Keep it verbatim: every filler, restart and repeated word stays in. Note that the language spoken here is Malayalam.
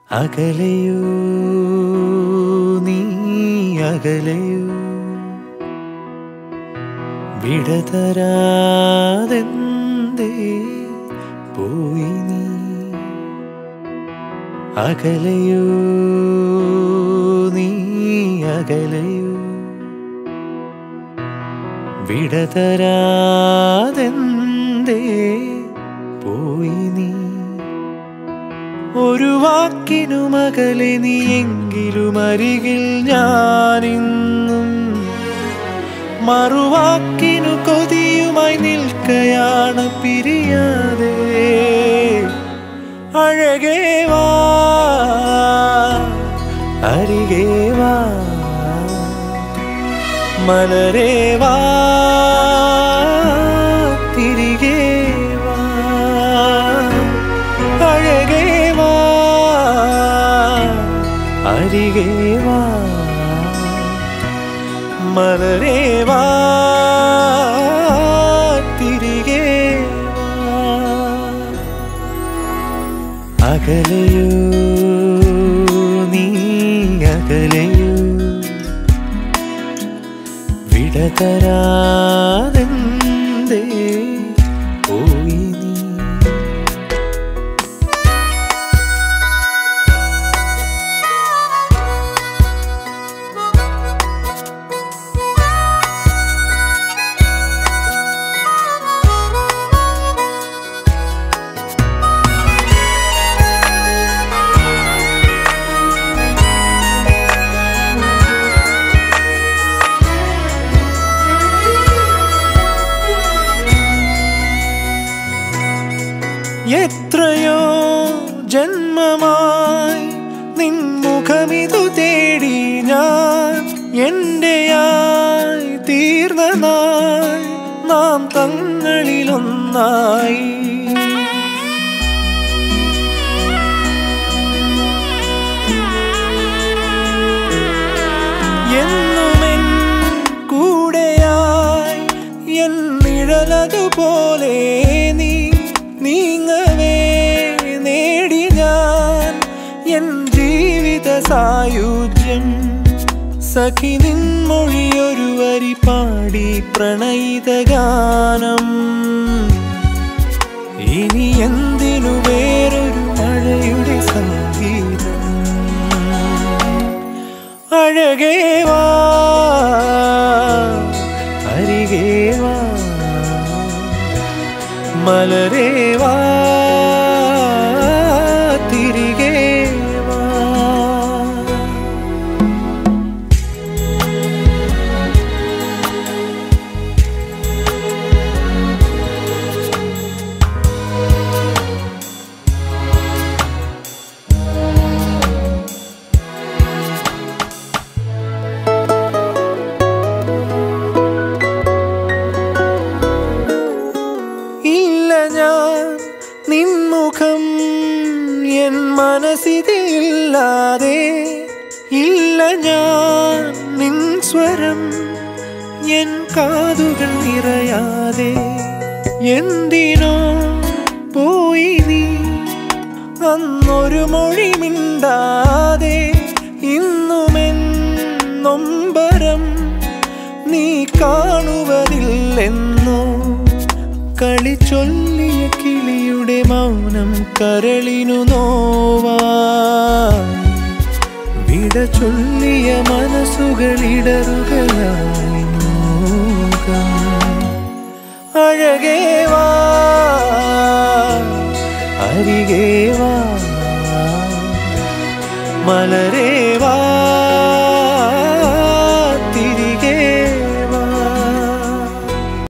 അകലയോ നീ അകലയോ വിടതരാതെന്തേ പോയി നീ അകലയോ നീ അകലയോ വിടതരാതെന്തേ പോയി നീ ഒരു വാക്കിനും അകലെ നീ എങ്കിലും അരികിൽ ഞാനിന്നും മറുവാക്കിനു കൊതിയുമായി നിൽക്കയാണ് പിരിയാതെ അഴകേ വാ അരികേ വാ മലരേ വാ തിരികെ വാ അഴകേ വാ അരികെ വാ മലരേ വാ തിരികെ വാ അകലയോ നീ അകലയോ വിടതരാതെന്തേ പോയി നീ എത്രയോ ജന്മമായി നിൻമുഖമിതു തേടി ഞാൻ എന്റെയായി തീർന്ന നാൾ നാം തങ്ങളിലൊന്നായി എന്നുമെൻ കൂടെയായി എൻ നിഴലതുപോലെ നീ നീങ്ങവേ നേടി ഞാൻ എൻ ജീവിത സായുജ്യം സഖി നിൻമൊഴിയൊരു വരി പാടി പ്രണയിത ഗാനം ഇനി എന്തിനു വേറൊരു മഴയുടെ സംഗീതം അഴകേ വാ അരികേ വാ മലരേ വാ തിരികെ വാ നിൻമുഖം എൻ മനസ്സിതില്ലാതെ ഇല്ല ഞാൻ നിൻ സ്വരം എൻ കാതുകൾ നിറയാതെ എന്തിനോ പോയി നീ അന്നൊരു മൊഴി മിണ്ടാതെ ഇന്നുമെൻ നൊമ്പരം നീ കാണുവതില്ലെന്നോ കളി ചൊല്ലിയ കിളിയുടെ മൗനം കരളിനു നോവായി വിട ചൊല്ലിയ മനസ്സുകളിടറുകയായി നോക്കാം അഴകേ വാ അരികേ വാ മലരേ